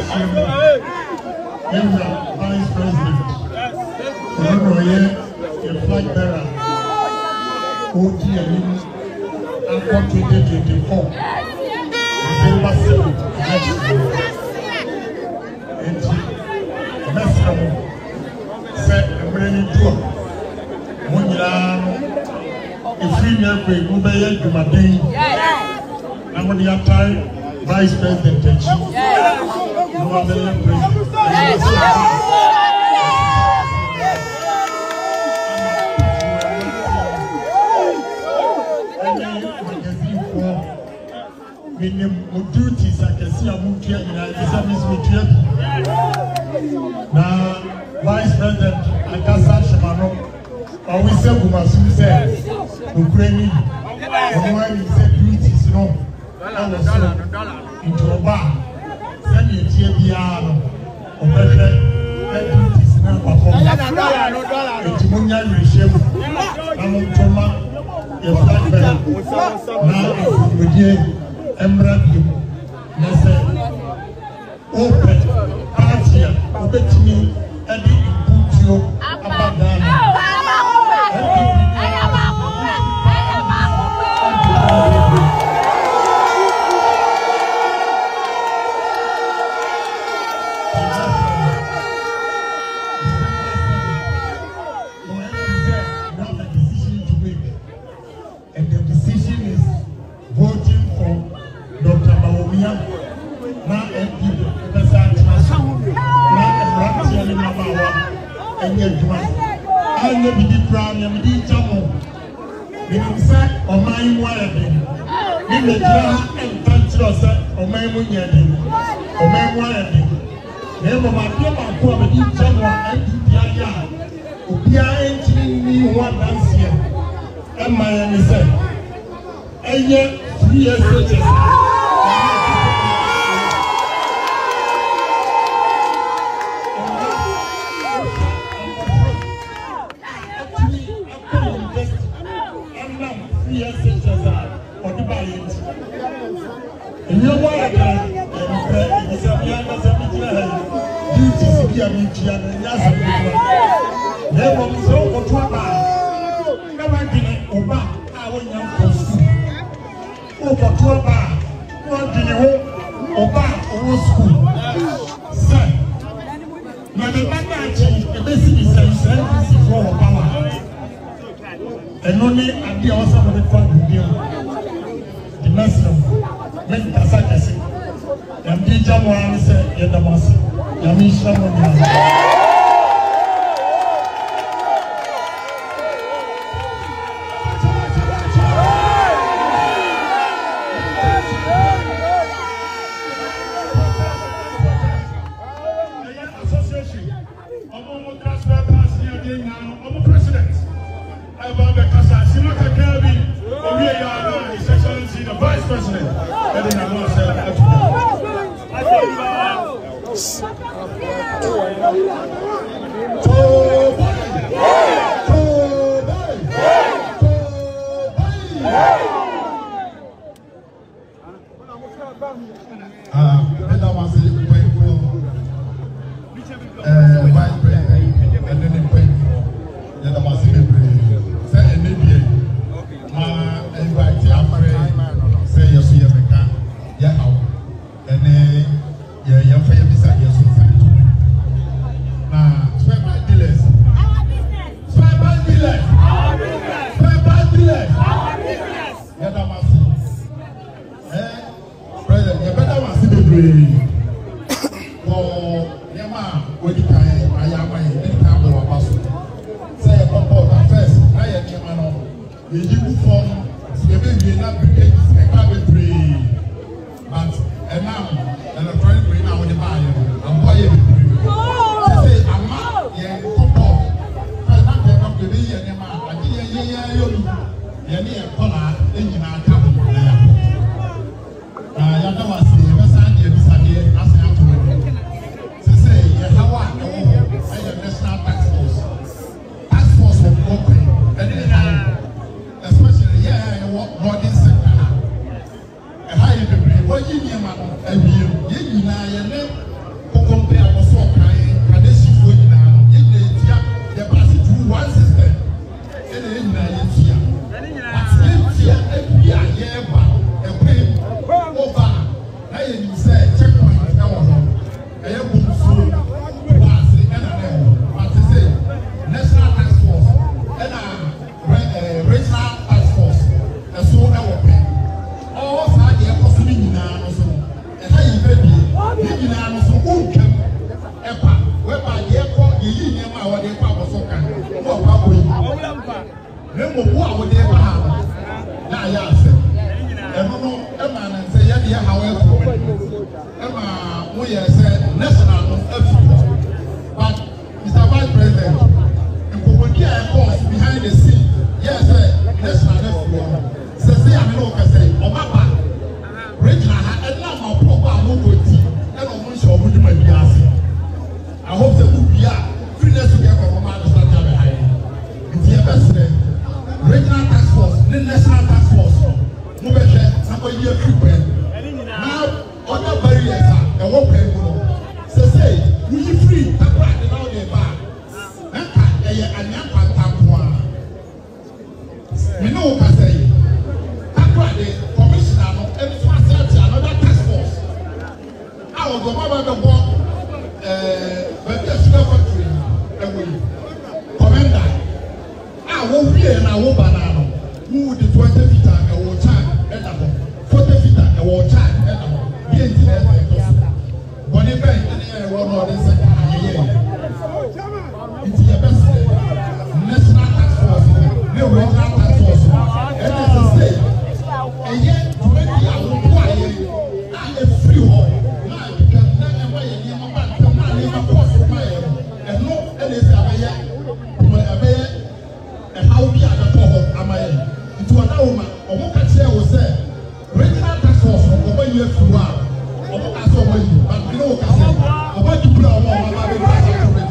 Vice President. Your flag bearer. OGM after 2024. December 7th. And Mesram said a brand tour. If you never go back to my day, I'm on the time. Vice President and Chief. You are the President. Duties I can see a movie in the service with you. Now, Vice President Akasa Shimano, always say, Gumasu said, Ukraine, when he said duties, no. Into a bar, send you a piano, or better, let duties now perform. It's Munya Rishim, I'm on Toma, your flag bearer. Now, with you, Embrace, Nessa, open, party, obey me, and the put you about that. Especially we free. That's why they know they buy. And I'm we know what I say. That's why the commissioner and facility another task force. I was the one the walk but the sugar factory commander. I won't be and I won't banana. Who the 20 feet and will charge 40 feet and will charge be when they bang any one or this it's your best national task force, no regional task force, and it's a state. And yet, 20 years, I am free home. I because never way in your man, come on, you have cost of my and no, and it's a bear, and how we are the top of Amaya. Into an hour, or what can say was there. Regional task force, or when you have to work, or what I saw when you, but you know what I say. I want to put on my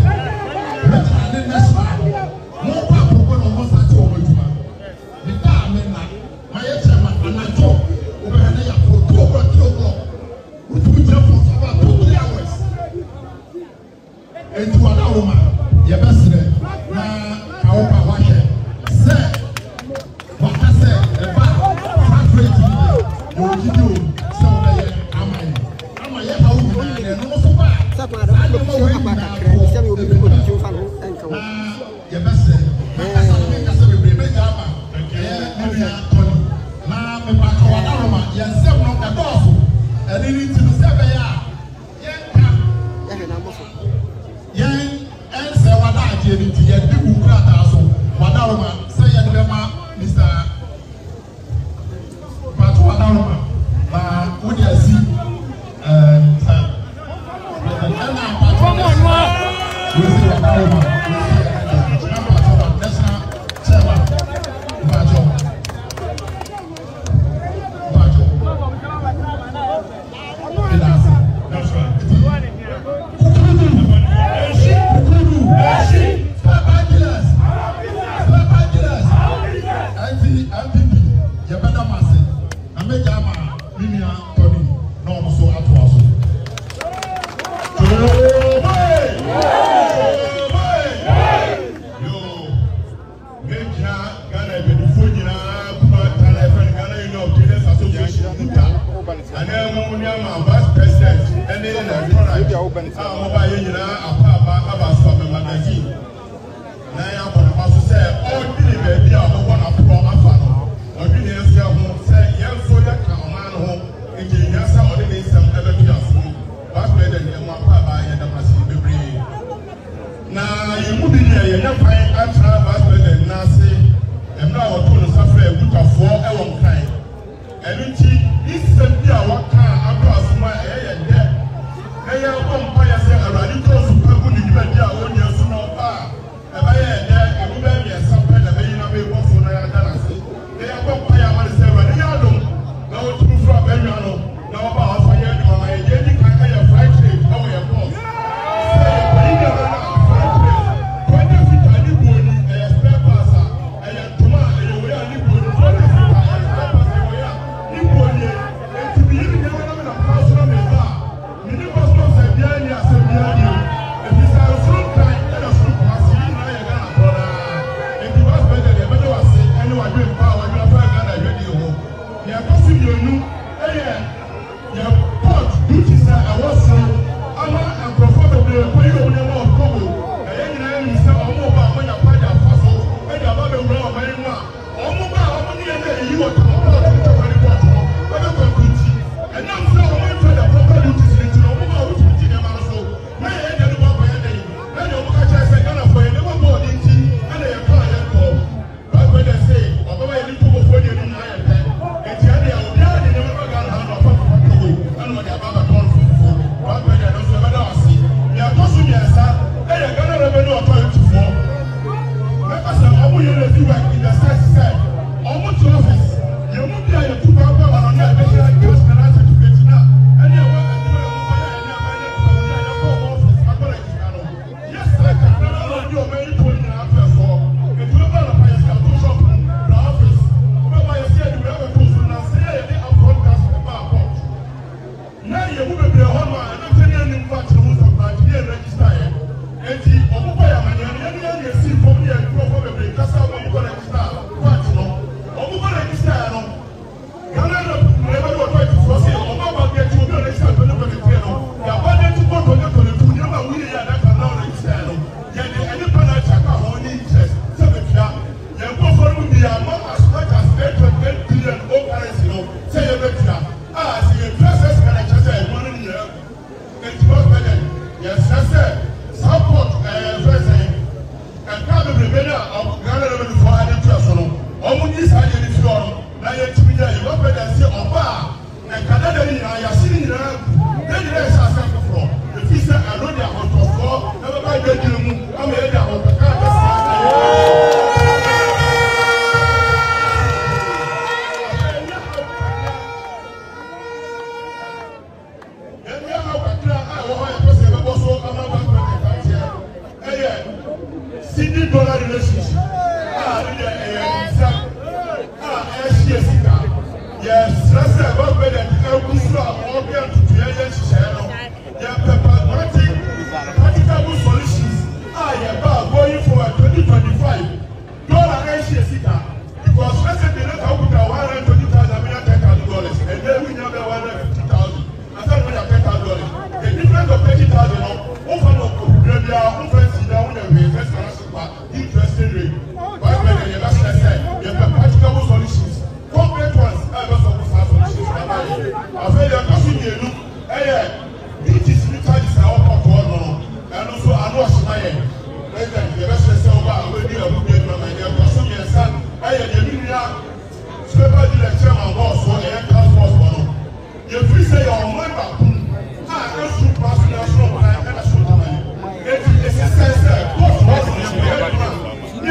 more powerful than most at all. The time my chairman and I talk over there for 2 o'clock. We put them for about 2 hours. And to an woman, your best friend, our power here. Sir, what I said, the back rate you will give you some am I how we and also back. I don't know where your best friend. And it needs to be 7 years. Young and say what I did into your big crater. So, Wadaroma, say Mr. But Wadaroma, would you see? dollar relationship. Yes, that's a good way that every organ to create channel. Practical solutions. Going for 2025. Dollar because let's say they don't have $120,000 and then we have $150,000. I thought we have $10,000. The difference of $30,000 over interesting rate. Practical solutions. Concrete ones. Solutions. I feel you're passing the duties charges are all for and also I know Shimaya. President, the best over will be a good day from my son. I am the special director of boss for the Air Force. You free say your member. I should pass the national plan and I should money. It's a sense what was the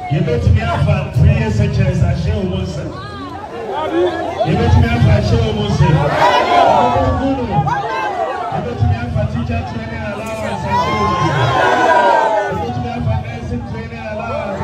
You bet me have 3 years a chance. I share almost. You bet me have a show almost. You bet me have a teacher training allowance. You bet me have a nursing training allowance.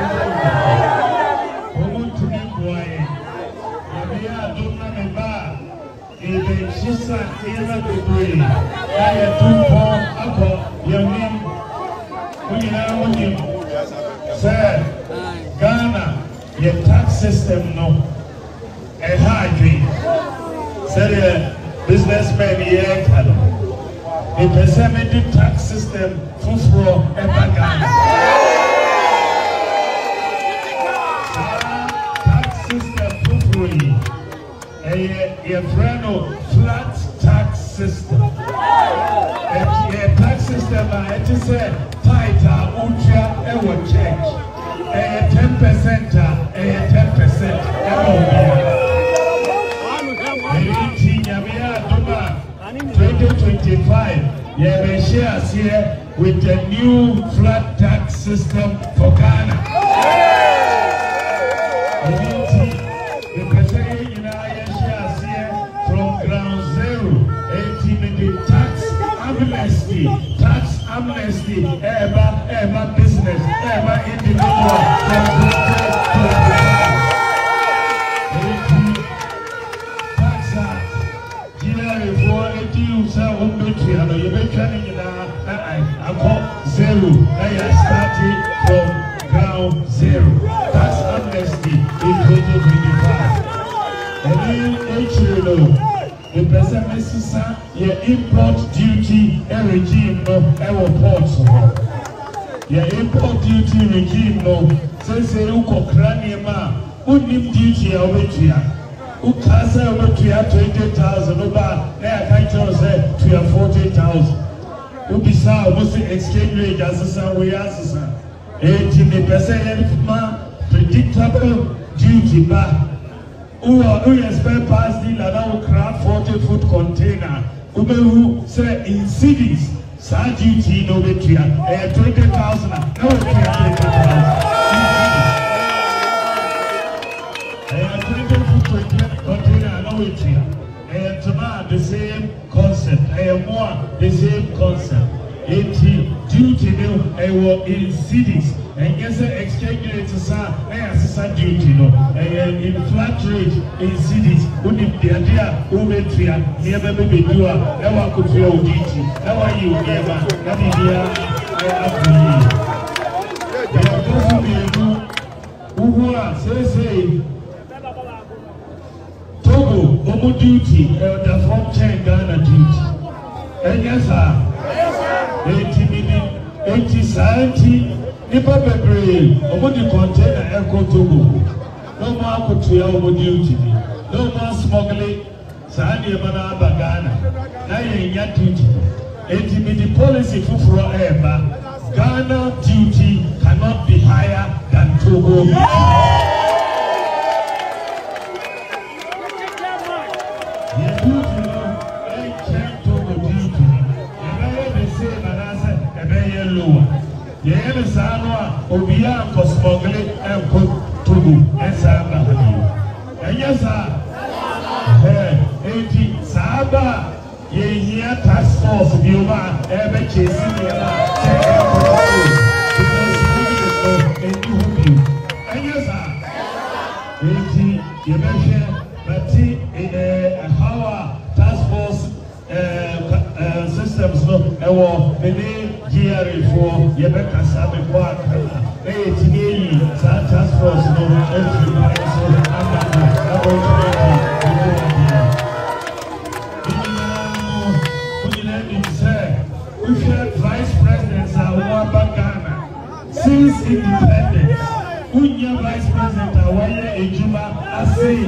Omo to me boy. You be a donor member. Even she's a era degree. I have 2 pounds. Ako your name. When you sir, Ghana, your tax system no. A high dream. Say businessmen here, a percentage tax system for ever Ghana. Tax system for free. A friend of flat tax system. A tax system, I just said, tighter, ultra, ever change. 10%, 10%. 2025, yeah, we share here with the new flat tax system for Ghana. The president in our share here from ground zero, 18 tax amnesty, ever business, ever individual. Zero. I started from ground zero. That's amnesty in 2025. And then the president Mrs. Your import duty regime no ports. Your import duty regime no says you cranium unim duty away. Ukasa over to your 20,000 over there. I can't say to your 40,000. Ubisa almost exchange rate as a way as a 80% predictable duty back. Who expect past deal and craft 40-foot container. Who say in cities, sa duty no betria 20,000. No 20,000 container no betria. The same concept. The same concept. Duty no in cities. And yes, exchange rate is duty no. In flat rate in cities. Only the idea umetria never be doer. Never could feel duty. Never you never. That is here. Togo, Omo duty, the from Ghana duty. And yes, sir, 80 70, Nipa Bebre, Omo the container, Echo Togo. No more to Omo duty, no more smuggling, Sani Mana Bagana. Now you're duty. 80 the policy for forever. Ghana duty cannot be higher than Togo duty. Obia Cosmogli and Togo and Saba. And yes, sir, 80 Saba, ye task force, Bioma, ever chasing the and yes, sir, 80 you mentioned, but how task force systems no, GRA4, Yabeka Sabe Park, task force, vice presidents are Ghana since independence. Unya vice president Awaya Ejuma Asi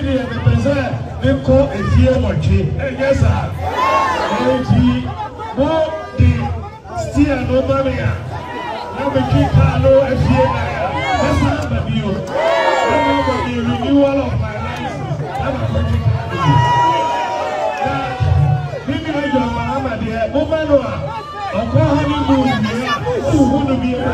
media the person they call a fear watching. Yes, sir. More the steer no money. Now we keep Carlo a fear. That's not the view. The renewal of my license. I'm a project. Maybe I don't know the Momanoa. I'm going to who would be able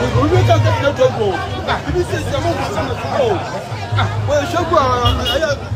Well,